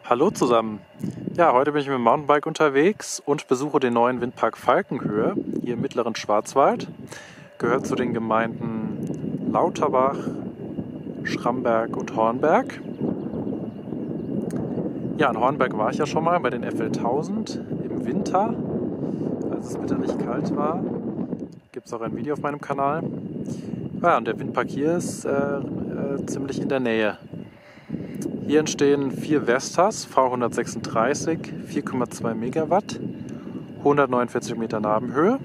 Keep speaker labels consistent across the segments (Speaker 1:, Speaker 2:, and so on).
Speaker 1: Hallo zusammen! Ja, heute bin ich mit dem Mountainbike unterwegs und besuche den neuen Windpark Falkenhöhe hier im mittleren Schwarzwald. Gehört zu den Gemeinden Lauterbach, Schramberg und Hornberg. Ja, in Hornberg war ich ja schon mal bei den FL 1000 im Winter, als es bitterlich kalt war. Gibt es auch ein Video auf meinem Kanal. Ja, und der Windpark hier ist ziemlich in der Nähe. Hier entstehen 4 Vestas V136, 4,2 Megawatt, 149 Meter Nabenhöhe.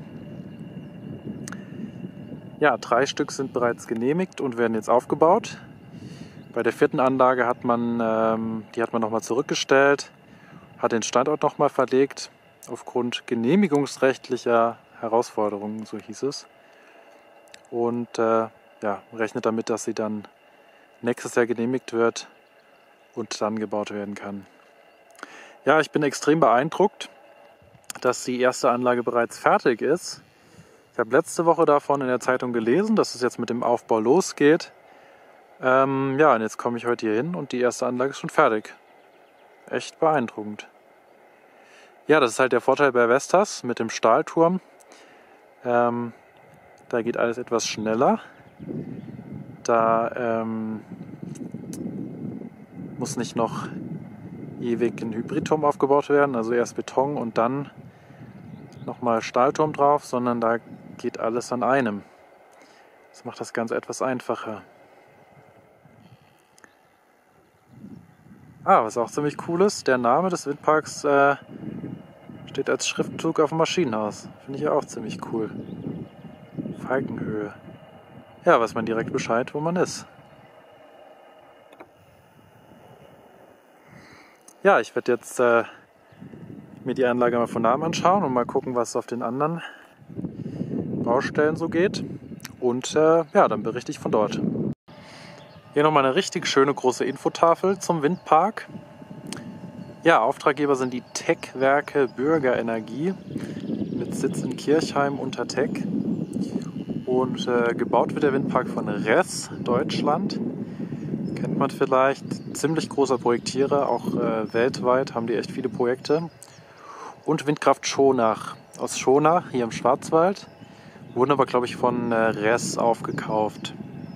Speaker 1: Ja, 3 Stück sind bereits genehmigt und werden jetzt aufgebaut. Bei der 4. Anlage hat man, die hat man nochmal zurückgestellt, hat den Standort nochmal verlegt, aufgrund genehmigungsrechtlicher Herausforderungen, so hieß es. Und ja, rechnet damit, dass sie dann nächstes Jahr genehmigt wird und dann gebaut werden kann. Ja, ich bin extrem beeindruckt, dass die erste Anlage bereits fertig ist. Ich habe letzte Woche davon in der Zeitung gelesen, dass es jetzt mit dem Aufbau losgeht. Ja, und jetzt komme ich heute hier hin und die erste Anlage ist schon fertig. Echt beeindruckend. Ja, das ist halt der Vorteil bei Vestas mit dem Stahlturm. Da geht alles etwas schneller. Da muss nicht noch ewig ein Hybridturm aufgebaut werden, also erst Beton und dann nochmal Stahlturm drauf, sondern da geht alles an einem. Das macht das Ganze etwas einfacher. Was auch ziemlich cool ist, der Name des Windparks steht als Schriftzug auf dem Maschinenhaus. Finde ich ja auch ziemlich cool. Falkenhöhe. Ja, weiß man direkt Bescheid, wo man ist. Ja, ich werde jetzt mir die Anlage mal von nahem anschauen und mal gucken, was auf den anderen Baustellen so geht. Und ja, dann berichte ich von dort. Hier nochmal eine richtig schöne große Infotafel zum Windpark. Ja, Auftraggeber sind die Tech-Werke Bürgerenergie mit Sitz in Kirchheim unter Teck. Und gebaut wird der Windpark von RES Deutschland. Kennt man vielleicht. Ziemlich großer Projektierer, auch weltweit haben die echt viele Projekte. Und Windkraft Schonach aus Schonach, hier im Schwarzwald. Wurden aber, glaube ich, von RES aufgekauft.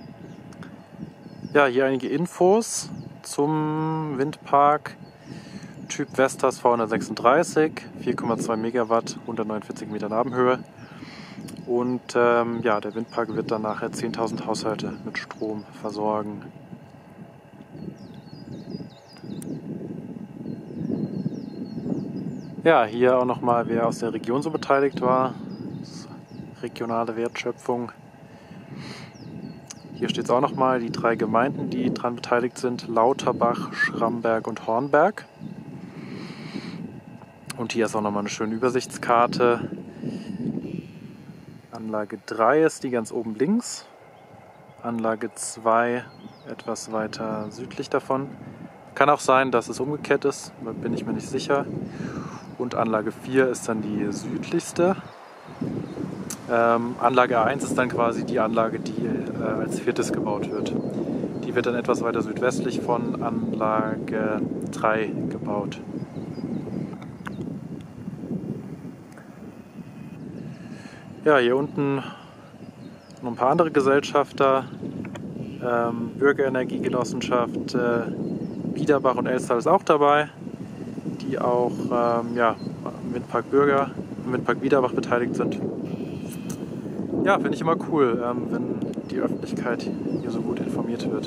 Speaker 1: Ja, hier einige Infos zum Windpark. Typ Vestas V136, 4,2 Megawatt, 149 Meter Nabenhöhe. Und ja, der Windpark wird dann nachher 10.000 Haushalte mit Strom versorgen. Ja, hier auch nochmal, wer aus der Region so beteiligt war. Regionale Wertschöpfung. Hier steht es auch nochmal, die 3 Gemeinden, die daran beteiligt sind: Lauterbach, Schramberg und Hornberg. Und hier ist auch nochmal eine schöne Übersichtskarte. Anlage 3 ist die ganz oben links. Anlage 2 etwas weiter südlich davon. Kann auch sein, dass es umgekehrt ist, da bin ich mir nicht sicher. Und Anlage 4 ist dann die südlichste. Anlage 1 ist dann quasi die Anlage, die als 4. gebaut wird. Die wird dann etwas weiter südwestlich von Anlage 3 gebaut. Ja, hier unten noch ein paar andere Gesellschafter. Bürgerenergiegenossenschaft Biederbach und Elstal ist auch dabei, die auch ja, im Windpark Biederbach beteiligt sind. Ja, finde ich immer cool, wenn die Öffentlichkeit hier so gut informiert wird.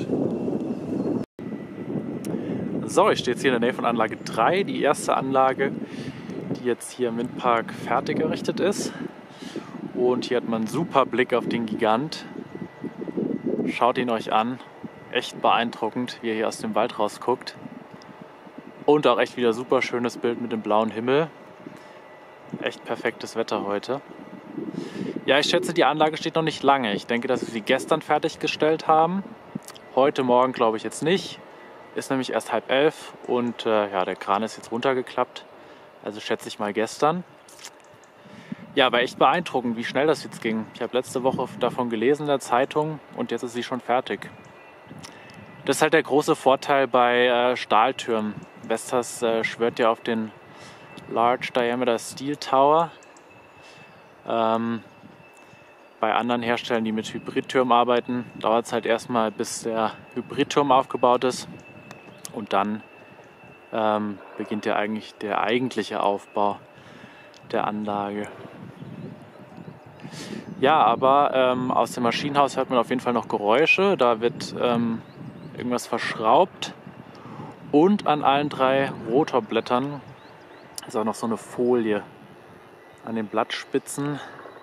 Speaker 1: So, ich stehe jetzt hier in der Nähe von Anlage 3, die erste Anlage, die jetzt hier im Windpark fertig errichtet ist. Und hier hat man einen super Blick auf den Gigant. Schaut ihn euch an. Echt beeindruckend, wie er hier aus dem Wald rausguckt. Und auch echt wieder super schönes Bild mit dem blauen Himmel. Echt perfektes Wetter heute. Ja, ich schätze, die Anlage steht noch nicht lange. Ich denke, dass wir sie gestern fertiggestellt haben. Heute Morgen glaube ich jetzt nicht. Ist nämlich erst 10:30 und ja, der Kran ist jetzt runtergeklappt. Also schätze ich mal gestern. Ja, aber echt beeindruckend, wie schnell das jetzt ging. Ich habe letzte Woche davon gelesen in der Zeitung und jetzt ist sie schon fertig. Das ist halt der große Vorteil bei Stahltürmen. Vestas schwört ja auf den Large Diameter Steel Tower. Bei anderen Herstellern, die mit Hybridtürmen arbeiten, dauert es halt erstmal, bis der Hybridturm aufgebaut ist. Und dann beginnt ja eigentlich der eigentliche Aufbau der Anlage. Ja, aber aus dem Maschinenhaus hört man auf jeden Fall noch Geräusche. Da wird irgendwas verschraubt. Und an allen 3 Rotorblättern ist auch noch so eine Folie an den Blattspitzen,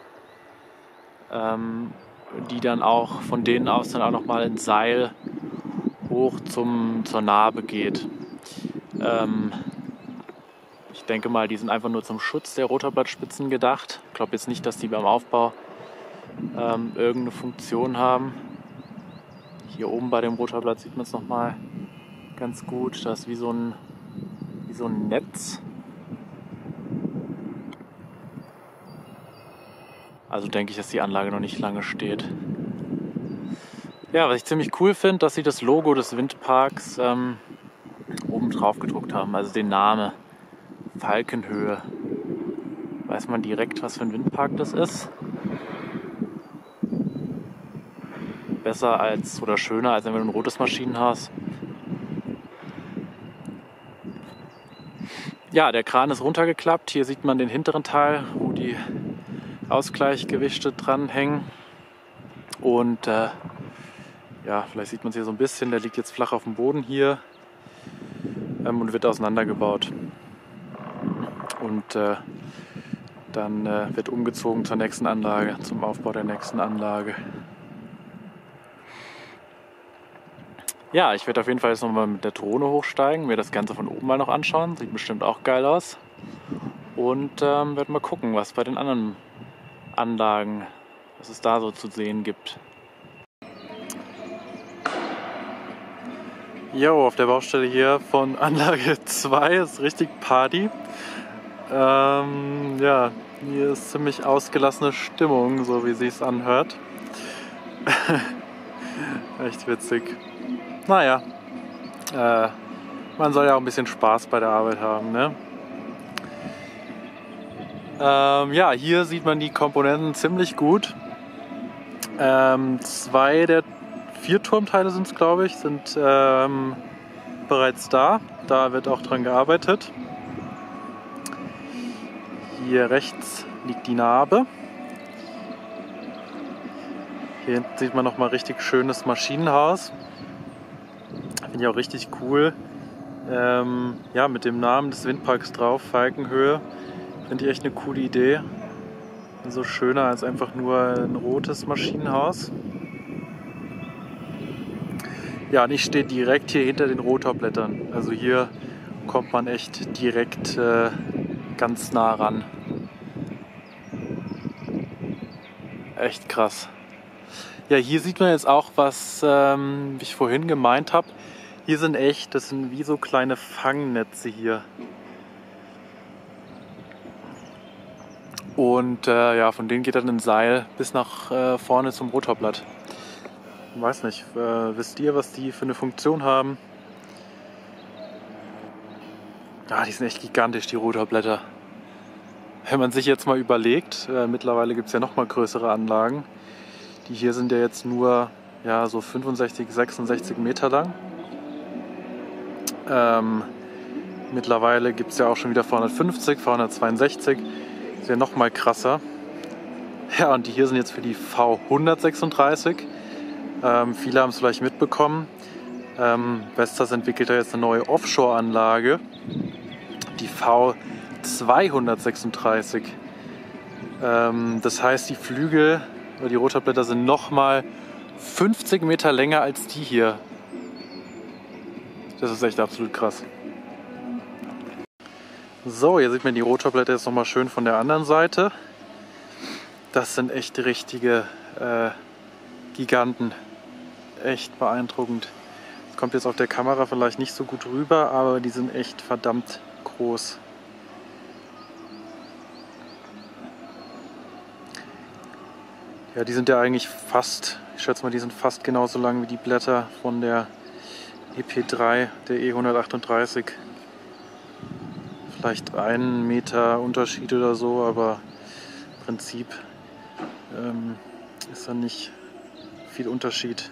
Speaker 1: die dann auch von denen aus dann auch noch mal ein Seil hoch zur Narbe geht. Ich denke mal, die sind einfach nur zum Schutz der Rotorblattspitzen gedacht. Ich glaube jetzt nicht, dass die beim Aufbau irgendeine Funktion haben. Hier oben bei dem Rotorblatt sieht man es nochmal ganz gut. Das ist wie so ein Netz. Also denke ich, dass die Anlage noch nicht lange steht. Ja, was ich ziemlich cool finde, dass sie das Logo des Windparks oben drauf gedruckt haben. Also den Namen Falkenhöhe. Weiß man direkt, was für ein Windpark das ist. Besser als oder schöner als ein rotes Maschinenhaus. Ja, der Kran ist runtergeklappt. Hier sieht man den hinteren Teil, wo die Ausgleichgewichte dranhängen. Und ja, vielleicht sieht man es hier so ein bisschen. Der liegt jetzt flach auf dem Boden hier und wird auseinandergebaut. Und dann wird umgezogen zur nächsten Anlage, zum Aufbau der nächsten Anlage. Ja, ich werde auf jeden Fall jetzt nochmal mit der Drohne hochsteigen, mir das Ganze von oben mal noch anschauen. Sieht bestimmt auch geil aus. Und werde mal gucken, was bei den anderen Anlagen, was es da so zu sehen gibt. Jo, auf der Baustelle hier von Anlage 2 ist richtig Party. Ja, hier ist ziemlich ausgelassene Stimmung, so wie sie es anhört. Echt witzig. Naja, man soll ja auch ein bisschen Spaß bei der Arbeit haben, ne? Ja, hier sieht man die Komponenten ziemlich gut. 2 der 4 Turmteile sind es, glaube ich, sind bereits da. Da wird auch dran gearbeitet. Hier rechts liegt die Narbe. Hier hinten sieht man nochmal richtig schönes Maschinenhaus. Finde ich auch richtig cool. Ja, mit dem Namen des Windparks drauf, Falkenhöhe. Finde ich echt eine coole Idee. So schöner als einfach nur ein rotes Maschinenhaus. Ja, und ich stehe direkt hier hinter den Rotorblättern. Also hier kommt man echt direkt ganz nah ran. Echt krass. Ja, hier sieht man jetzt auch, was wie ich vorhin gemeint habe. Hier sind das sind wie so kleine Fangnetze hier. Und ja, von denen geht dann ein Seil bis nach vorne zum Rotorblatt. Ich weiß nicht, wisst ihr, was die für eine Funktion haben? Ja, die sind echt gigantisch, die Rotorblätter. Wenn man sich jetzt mal überlegt, mittlerweile gibt es ja noch mal größere Anlagen. Die hier sind ja jetzt nur ja, so 65, 66 Meter lang. Mittlerweile gibt es ja auch schon wieder 450, 462. Das wäre noch mal krasser. Ja, und die hier sind jetzt für die V136. Viele haben es vielleicht mitbekommen. Vestas entwickelt ja jetzt eine neue Offshore-Anlage, die V236. Das heißt, die Flügel oder die Rotorblätter sind nochmal 50 Meter länger als die hier. Das ist echt absolut krass. So, hier sieht man die Rotorblätter jetzt nochmal schön von der anderen Seite. Das sind echt richtige Giganten. Echt beeindruckend. Das kommt jetzt auf der Kamera vielleicht nicht so gut rüber, aber die sind echt verdammt groß. Ja, die sind ja eigentlich fast, ich schätze mal, die sind fast genauso lang wie die Blätter von der EP3, der E138. Vielleicht 1 Meter Unterschied oder so, aber im Prinzip ist da nicht viel Unterschied.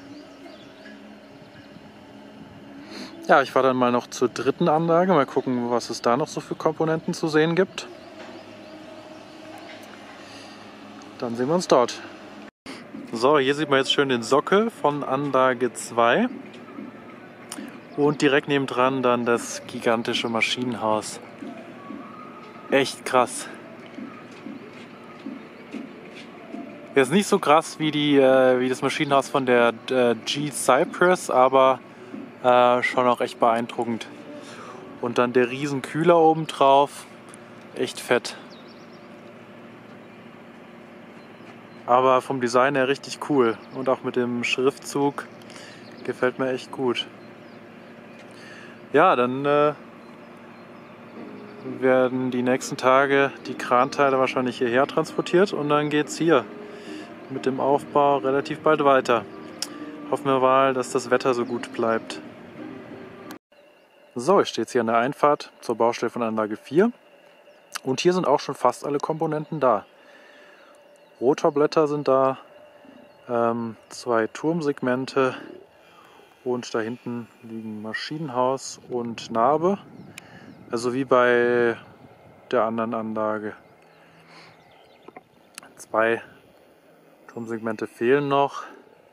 Speaker 1: Ja, ich fahre dann mal noch zur dritten Anlage, mal gucken, was es da noch so für Komponenten zu sehen gibt. Dann sehen wir uns dort. So, hier sieht man jetzt schön den Sockel von Anlage 2 und direkt nebendran dann das gigantische Maschinenhaus. Echt krass. Jetzt nicht so krass wie das Maschinenhaus von der G-Cypress, aber schon auch echt beeindruckend. Und dann der riesen Kühler oben drauf. Echt fett. Aber vom Design her richtig cool. Und auch mit dem Schriftzug gefällt mir echt gut. Ja, dann werden die nächsten Tage die Kranteile wahrscheinlich hierher transportiert und dann geht es hier mit dem Aufbau relativ bald weiter. Hoffen wir mal, dass das Wetter so gut bleibt. So, ich stehe jetzt hier an der Einfahrt zur Baustelle von Anlage 4 und hier sind auch schon fast alle Komponenten da. Rotorblätter sind da, 2 Turmsegmente und da hinten liegen Maschinenhaus und Narbe, also wie bei der anderen Anlage. 2 Turmsegmente fehlen noch.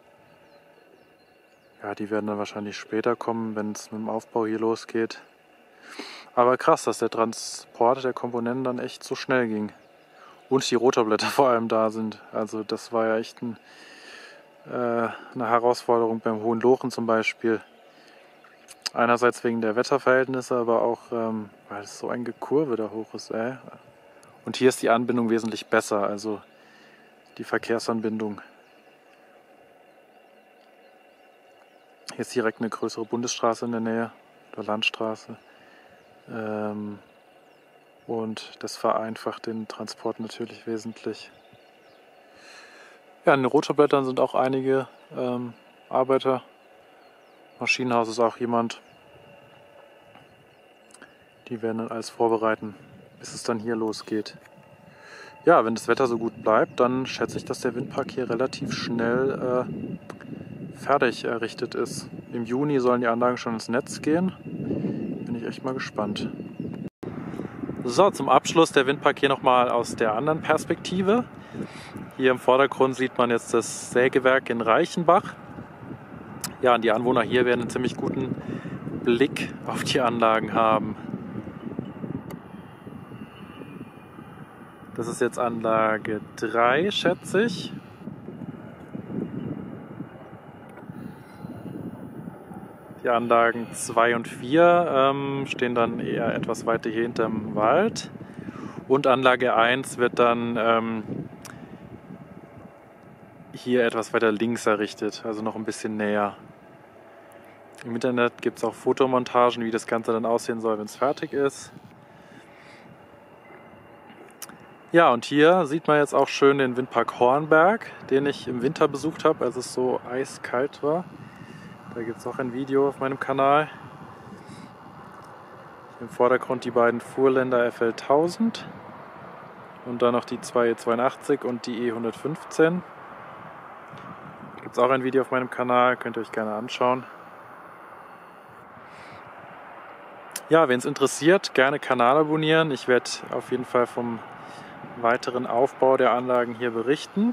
Speaker 1: Ja, die werden dann wahrscheinlich später kommen, wenn es mit dem Aufbau hier losgeht. Aber krass, dass der Transport der Komponenten dann echt so schnell ging. Und die Rotorblätter vor allem da sind. Also das war ja echt eine Herausforderung beim Hohenlochen zum Beispiel. Einerseits wegen der Wetterverhältnisse, aber auch weil es so ein Gekurve da hoch ist. Und hier ist die Anbindung wesentlich besser, also die Verkehrsanbindung. Hier ist direkt eine größere Bundesstraße in der Nähe, oder Landstraße. Und das vereinfacht den Transport natürlich wesentlich. Ja, in den Rotorblättern sind auch einige Arbeiter. Maschinenhaus ist auch jemand. Die werden dann alles vorbereiten, bis es dann hier losgeht. Ja, wenn das Wetter so gut bleibt, dann schätze ich, dass der Windpark hier relativ schnell fertig errichtet ist. Im Juni sollen die Anlagen schon ins Netz gehen. Bin ich echt mal gespannt. So, zum Abschluss der Windpark hier nochmal aus der anderen Perspektive. Hier im Vordergrund sieht man jetzt das Sägewerk in Reichenbach. Ja, und die Anwohner hier werden einen ziemlich guten Blick auf die Anlagen haben. Das ist jetzt Anlage 3, schätze ich. Die Anlagen 2 und 4 stehen dann eher etwas weiter hier hinterm Wald. Und Anlage 1 wird dann hier etwas weiter links errichtet, also noch ein bisschen näher. Im Internet gibt es auch Fotomontagen, wie das Ganze dann aussehen soll, wenn es fertig ist. Ja, und hier sieht man jetzt auch schön den Windpark Hornberg, den ich im Winter besucht habe, als es so eiskalt war. Da gibt es auch ein Video auf meinem Kanal. Im Vordergrund die beiden Fuhrländer FL 1000 und dann noch die 2E82 und die E115. Gibt es auch ein Video auf meinem Kanal, könnt ihr euch gerne anschauen. Ja, wen es interessiert, gerne Kanal abonnieren. Ich werde auf jeden Fall vom weiteren Aufbau der Anlagen hier berichten.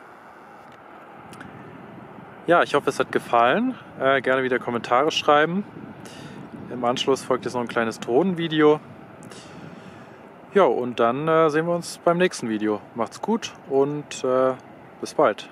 Speaker 1: Ja, ich hoffe, es hat gefallen. Gerne wieder Kommentare schreiben. Im Anschluss folgt jetzt noch ein kleines Drohnenvideo. Ja, und dann sehen wir uns beim nächsten Video. Macht's gut und bis bald.